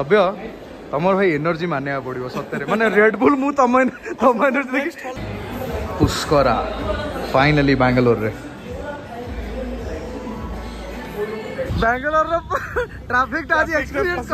सभ्य तमर भाई एनर्जी मानिया पड़ो सत्य माने रेड बुल मु तम एनर्जी देखि पुष्करा फाइनली बैंगलोर रे बैंगलोर ट्रैफिक आज एक्सपीरियंस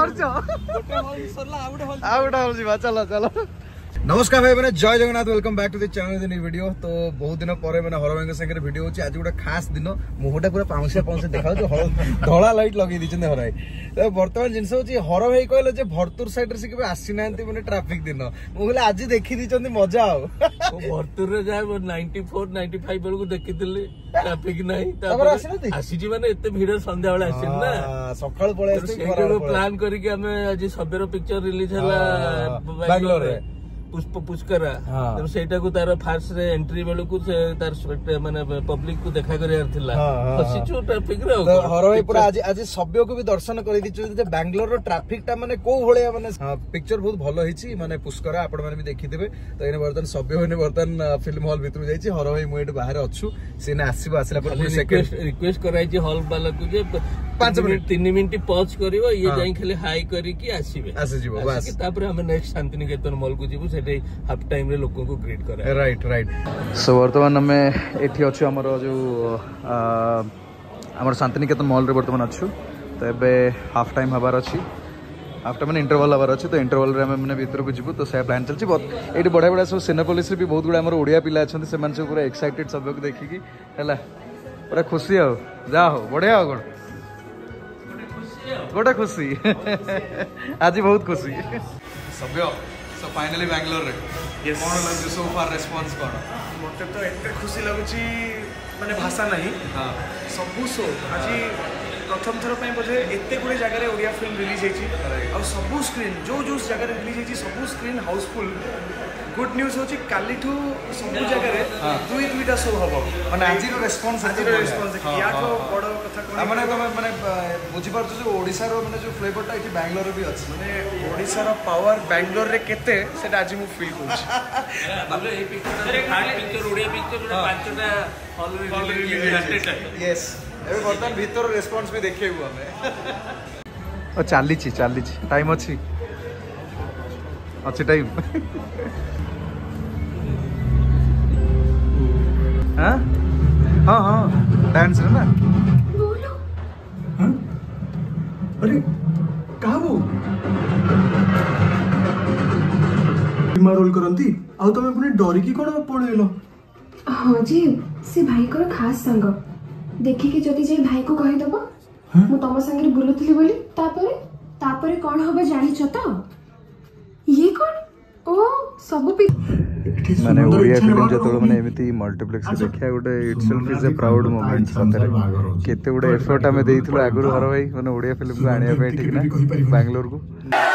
कर चलो चलो। नमस्कार भाई मैंने जय Jagannath welcome back to the channel new video. तो बहुत दिन पर मैंने हर भाई संगे वीडियो होची आज गोटे खास दिन मुहटा पूरा पाउंसिया पाउंसिया देखा धड़ा लाइट लगे दीचंदे हर भाई। तो वर्तमान जिनस होची हर भाई कहले जे भरतुर साइड रे से केबे आसी नांती माने ट्रैफिक दिन मु कहले आज देखि दीचंदी मजा आ भरतुर रे जाय 94 95 बेल को देखितली ट्रैफिक नाही तापर आसी जी माने एते भीड़ संध्या वाला आसी ना सकाळ पळे आसी प्लान करी के हमें आज सबेरो पिक्चर रिलीज हला बैंगलोर रे पुष्करा तो सेटा को तार फास्ट रे एंट्री बेल को से तार माने पब्लिक को देखा करियार थिला फसिचो ट्रैफिक रे तो हर भाई पूरा आज सभ्य को भी दर्शन करै दिचो जे बैंगलोर रो ट्रैफिक ता माने को भलिया माने पिक्चर बहुत भलो हिची माने पुष्करा आपण माने भी देखि देबे। तो एने बर्तन सभ्य होने बर्तन फिल्म हॉल भीतर जाईची हर भाई मु एट बाहर अछु सेने आसीबो आसला पर सेकंड रिक्वेस्ट कराई जे हॉल वाला को जे 5 मिनट 3 मिनट पॉज करिवो ये जाई खाली हाई करी की आसीबे आसीबो बस तापर हम नेक्स्ट शांतिनिकेतन मॉल को जीवो सेटे हाफ टाइम रे लोगों को ग्रीट करे राइट राइट। सो वर्तमान हमें एठी अछि हमर जो हमर शांतिनिकेतन मॉल रे वर्तमान अछु। तो एबे हाफ टाइम हबार अछि हाफ टाइम इंटरवल हबार अछि। तो इंटरवल रे हम भीतर को जीवो तो से प्लान चलछि बहुत एठी बड़ा बड़ा सब सिनेपोलिस रे भी बहुत गुडा हमर ओडिया पिला अछन से मन से पूरा एक्साइटेड सब लोग देखि की हला पूरा खुशी हो जा हो बढ़िया हो गोटे खुशी आज बहुत खुशी सभ्य सो फाइनली बैंगलोर रे कोन लागु सो फार रिस्पांस कोन मते तो एते खुशी लागुची माने भाषा नहीं हां सबु शो आज प्रथम थर पे बोझे एते गुडे जगह रे ओडिया फिल्म रिलीज हेची और सबु स्क्रीन जो जगह रे रिलीज हेची सबु स्क्रीन हाउसफुल। गुड न्यूज होची काली ठू सबु जगह रे दुईटा शो हबो माने आज रो रिस्पांस या तो बड़ कथा कोन माने माने बुझी पारछ जो ओडिसा रो माने जो फ्लेवर टा इति बैंगलोर रे भी अछि माने ओडिसा रो पावर बैंगलोर रे केते सेटा आज मु फील करछ मतलब ए पिक्चर रे खाली पिक्चर ओडिया पिक्चर रे पांचटा हॉल रिलीज यस एबे बर्तन भीतर रिस्पांस भी देखैबो हमें ओ चाली टाइम अछि टाइम हाँ हाँ हाँ डांस है ना हाँ अरे कहाँ वो रोल करंती आउ तमे पुनी डरी की कोन पळेलो। हाँ जी से भाई को खास संग देखि के जति जे भाई को कहि दबो मु तम संगे बुलुतली बोली तापरे कोन होबे जानि छ त ये कोन ओ सब माने ओडिया फिल्म जतलो माने एमिति मल्टीप्लेक्स से देखिया गोटे itself is a proud moment सतरे केते गोटे एफर्ट हमें देइथिलो आगुर हर भाई माने ओडिया फिल्म को आनिया पे ठीक ना बैंगलोर को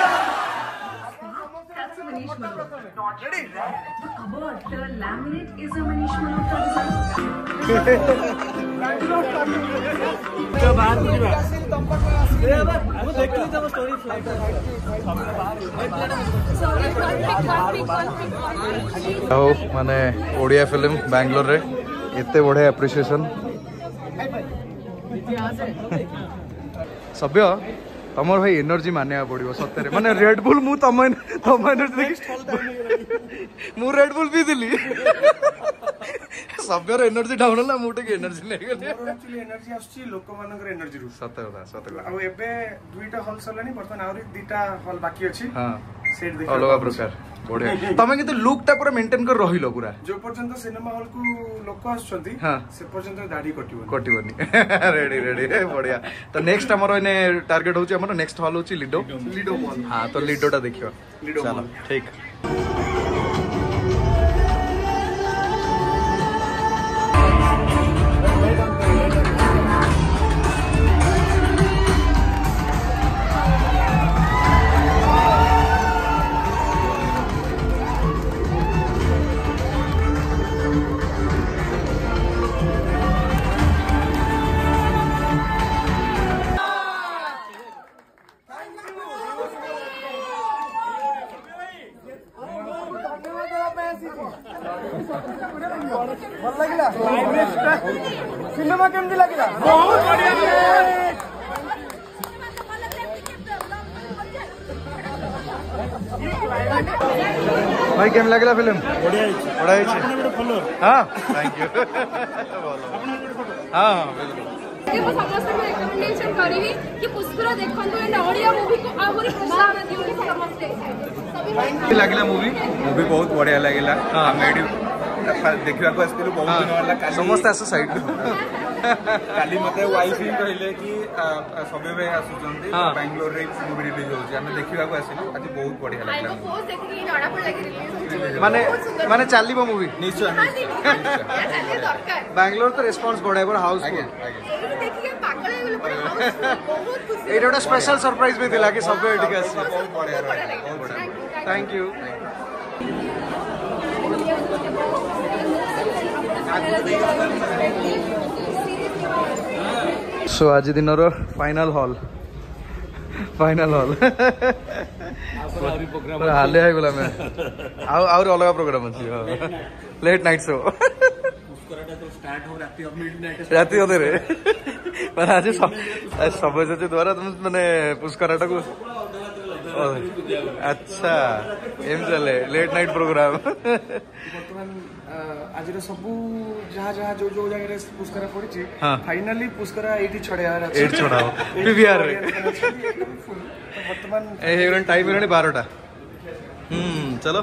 माने ओडिया फिल्म बैंगलोर रे एते बड़े एप्रिसिएशन सभ्य तमर भाई एनर्जी मानिया पड़ो सत्य माने रेड बुल मु तम एनर्जी देखि मु रेड बुल पी दिली सभ्यर एनर्जी डाउन होला मुटे के एनर्जी नै गेले एक्चुअली एनर्जी आछी लोक मानकर एनर्जी रु सत्य कथा आ एबे दुईटा हॉल सरलानी बर्तन आउरी दुईटा हॉल बाकी अछि हां सेट देख अलग प्रकार बढ़िया तमे किंतु लुक टा पूरा मेंटेन कर रहिलो पूरा जो पर्यंत सिनेमा हॉल को लोक आछंती से पर्यंत दाढ़ी कटिवनी रेडी बढ़िया। तो नेक्स्ट हमर एने टारगेट होची हमर नेक्स्ट हॉल होची लिडो मॉल हां तो लिडो टा देखियो चलो ठीक। सिनेमा केमती लगिला बहुत बढ़िया भाई केम लागला फिल्म बढ़िया हाँ थैंक यू हाँ ମୁଁ ସମସ୍ତଙ୍କୁ ରେକମେଣ୍ଡେସନ କରିବି କି ପୁଷ୍କର ଦେଖନ୍ତୁ ଏଣ୍ଡ ଓଡ଼ିଆ ମୁଭି କୁ ଆହୁରି ପ୍ରୋତ୍ସାହନ ଦିଅନ୍ତୁ ସମସ୍ତେ ଲାଗିଲା ମୁଭି बहुत बढ़िया लगे देखा आसलु बहुत दिन है समस्त आस साइड काली मत वाइफ ही कहले कि सभी भाई आसुचंती बैंगलोर रे मूवी रिलीज होची हमें देखिबा को आसिलु आज बहुत बढ़िया लागला पोस्ट देखि जणा पड़ लागि रिलीज होची माने चलीबो मूवी निश्चय दरकार बैंगलोर तो रेस्पॉन्स बढ़ाए पर हाउसफुल देखि के पागल हो गेल बहुत खुशी एटा स्पेशल सरप्राइज भी दिला कि सब एटिक आसी बहुत बढ़िया थैंक यू सो आज दिन फाइनल हॉल हाले गला मैं अलग प्रोग्राम अच्छी लेट नाइट शो राति अधे आज सब द्वारा तुम मैंने पुष्कराटा को अच्छा एम चले लेट नाइट प्रोग्राम आज सबू जहाँ जहाँ जो जो जगह पुष्करा पड़ी फाइनाली पुष्करा एटी छड़ार छड़ाओ पीवीआर रे वर्तमान टाइम है 12टा चलो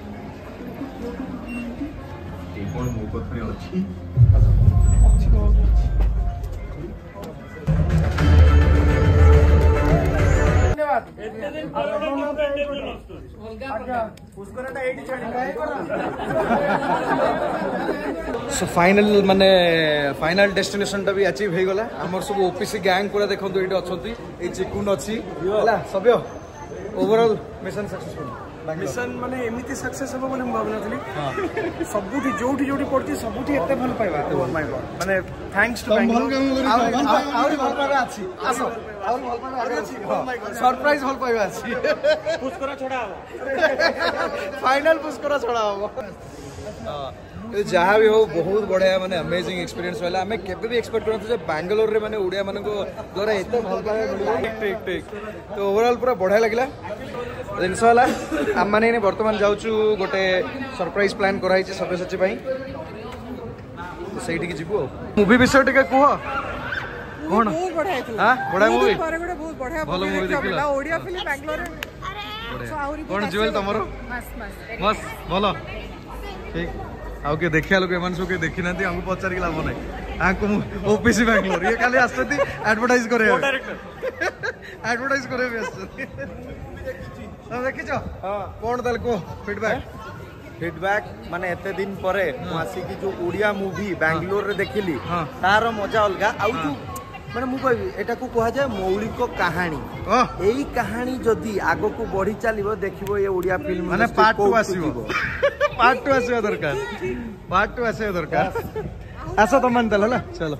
सो फाइनल माने फाइनल डेस्टिनेशन टा भी अचीव हो गला हमर सब ओपीसी गैंग पूरा देखंतु एठी अछंती ए चिकुन अछि हला सबयो ओवरऑल मिशन सक्सेसफुल मिशन माने एमिति सक्सेस हो बोली भावना थली सबुठी जोठी जोठी पड़ती सबुठी एते भल पाइबा ओ माय गॉड माने थैंक्स टू बैंगलोर और भल पाइबा अछि आसो और भल पाइबा अछि सरप्राइज भल पाइबा अछि पुष्करा छोड़ा हो फाइनल पुष्करा छोड़ा हो जहाँ भी हो बहुत बढ़िया माने अमेजिंग एक्सपीरियंस वाला हमें केबे भी एक्सपेक्ट करथि जे बैंगलोर रे माने ओडिया मानको द्वारा एते भल पाए मिलिबो ठीक तो ओवरऑल पूरा बढ़िया लागला जिनस वाला आम माने वर्तमान जाउछु गोटे सरप्राइज प्लान कराई छै सब्यसाची पई तो सेठी के जिबो मूवी विषय टिके कुह कोन बहुत बढ़िया हां बढ़िया मूवी बहुत बढ़िया मूवी देखला ओडिया फिल्म बैंगलोर रे कोन जुएल तमरो मस्त बोलो ठीक आउ के देखिया लोग एमान सब के देखि नांती हमको पचार के लाभ नै आंको ओपीसी बैंगलोर ये खाली आस्तती एडवर्टाइज करे एडवर्टाइज करे व्यस्त हम देखि छ हां कोन दल को फीडबैक माने एते दिन परे आसी की जो ओडिया मूवी बैंगलोर रे देखिली तार मजा अलगा आउ जो माने मु कहबी एटा को कहा जाय मौलिक कहानी एई कहानी जदी आगो को बढ़ी चलिबो देखिबो ये ओडिया फिल्म माने पार्ट 2 आसीबो पार्ट 2 आसीबो दरकार आसा तो मन दल हला चलो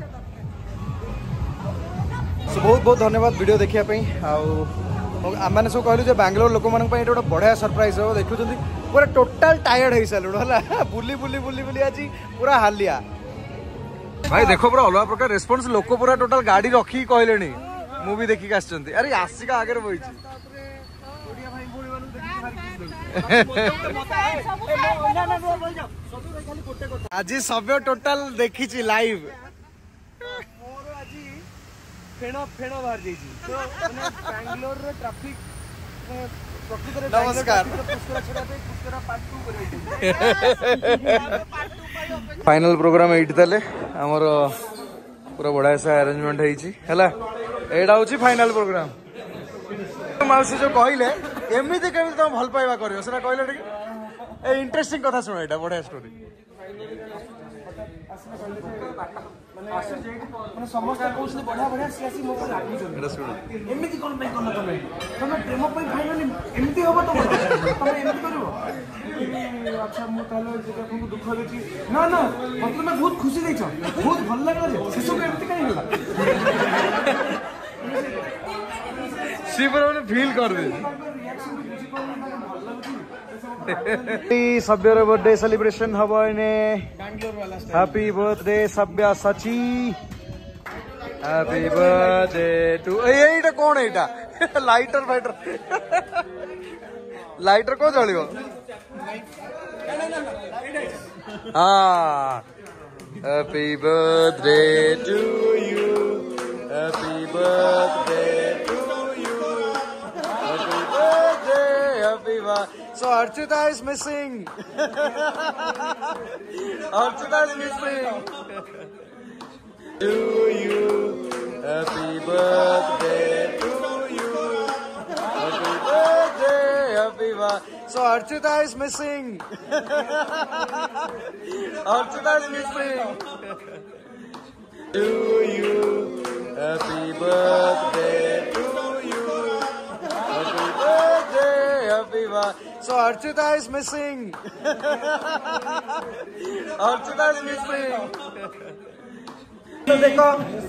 सो बहुत बहुत धन्यवाद वीडियो देखिया पई आम सब कहलु बैंगलोर लोक मान गोटे बढ़िया सरप्राइज हो देखुं पूरा टोटाल टायर्ड हो सारू है बुली बुली बुली बुली आज पूरा हालिया भाई देखो पूरा अलग प्रकार रेस्पॉन्स लोक पूरा टोटाल गाड़ी रखी कहले मूवी देखिक अरे आसिका आगे बही आज सब टोटाल देखी लाइव फेण बाहर जाइए तो बैंगलोर ट्रैफिक नमस्कार फाइनल प्रोग्राम एट तले आमर पूरा बढ़िया से अरेंजमेंट है फाइनल प्रोग्राम माउसी जो कहले एमती केमी तुम भल पाइबा कर कहले इंटरेस्टिंग कथा शुण यहाँ बढ़िया स्टोरी समस्त बढ़िया बढ़िया सी आसी मो एमती कौन तुम तुम प्रेम भाई एमती हम तुम तुम एमती कर अच्छा मुझे दुख देती ना ना मतलब तुम बहुत खुशी देछ बहुत भल लगे से सब एमती कहीं सी पर फील कर दे सभ्यर बर्थडे सेलिब्रेशन हम हैप्पी बर्थडे सभ्य सची हैप्पी बर्थडे टू ये कौन है लाइटर फाइटर लाइटर को जलियो हाँ happy birthday to you happy birthday to you happy birthday happy so Archita is missing Archita is missing to you happy birthday to you happy birthday happy so Archita is missing Archita is missing to you happy birthday to you happy birthday happy so Archita is missing Archita is missing देखो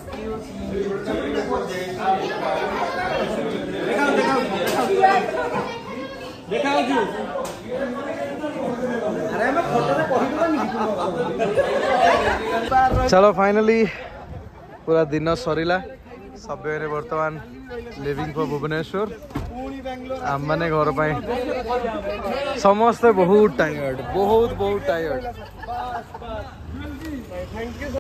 चलो finally पूरा दिन सरीला सब बर्तमान living for Bhubaneswar आम मैंने घर पाई समस्ते बहुत टायर्ड बहुत टायर्ड